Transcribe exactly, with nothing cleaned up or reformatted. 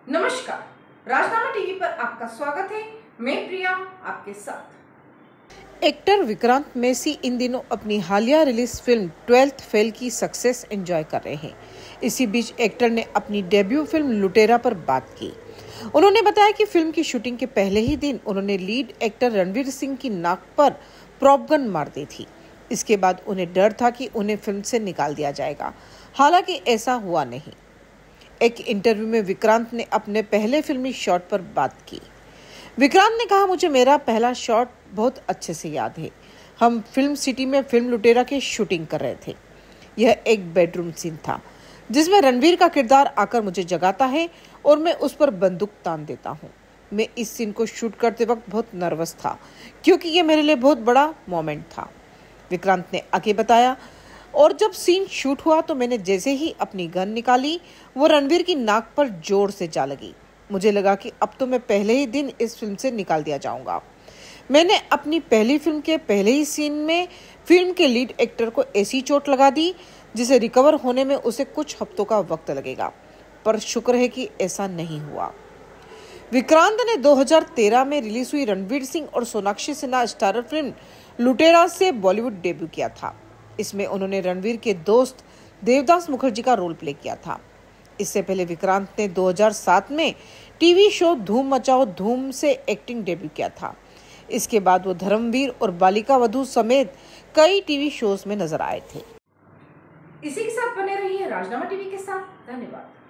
नमस्कार, राजनामा टीवी पर आपका स्वागत है। मैं प्रिया आपके साथ। एक्टर विक्रांत मैसी इन दिनों अपनी हालिया रिलीज फिल्म ट्वेल्थ फेल की सक्सेस एंजॉय कर रहे हैं। इसी बीच एक्टर ने अपनी डेब्यू फिल्म लुटेरा पर बात की। उन्होंने बताया कि फिल्म की शूटिंग के पहले ही दिन उन्होंने लीड एक्टर रणवीर सिंह की नाक पर प्रॉप गन मार दी थी। इसके बाद उन्हें डर था कि उन्हें फिल्म से निकाल दिया जाएगा, हालांकि ऐसा हुआ नहीं। एक इंटरव्यू में विक्रांत ने अपने पहले फिल्मी शॉट पर बात की। विक्रांत ने कहा, मुझे मेरा पहला शॉट बहुत अच्छे से याद है। हम फिल्म सिटी में फिल्म लुटेरा की शूटिंग कर रहे थे। यह एक बेडरूम सीन था जिसमें रणवीर का किरदार आकर मुझे जगाता है और मैं उस पर बंदूक तान देता हूँ। मैं इस सीन को शूट करते वक्त बहुत नर्वस था क्योंकि यह मेरे लिए बहुत बड़ा मोमेंट था, विक्रांत ने आगे बताया। और जब सीन शूट हुआ तो मैंने जैसे ही अपनी गन निकाली, वो रणवीर की नाक पर जोर से जा लगी। मुझे लगा कि अब तो मैं पहले ही दिन इस फिल्म से निकाल दिया जाऊंगा। मैंने अपनी पहली फिल्म के पहले ही सीन में फिल्म के लीड एक्टर को ऐसी चोट लगा दी जिसे रिकवर होने में उसे कुछ हफ्तों का वक्त लगेगा, पर शुक्र है कि ऐसा नहीं हुआ। विक्रांत ने दो हज़ार तेरह में रिलीज हुई रणवीर सिंह और सोनाक्षी सिन्हा स्टारर फिल्म लुटेरा से बॉलीवुड डेब्यू किया था। इसमें उन्होंने रणवीर के दोस्त देवदास मुखर्जी का रोल प्ले किया था। इससे पहले विक्रांत ने दो हज़ार सात में टीवी शो धूम मचाओ धूम से एक्टिंग डेब्यू किया था। इसके बाद वो धर्मवीर और बालिका वधू समेत कई टीवी शोज में नजर आए थे। इसी के साथ बने रहिए राजनामा टीवी के साथ। धन्यवाद।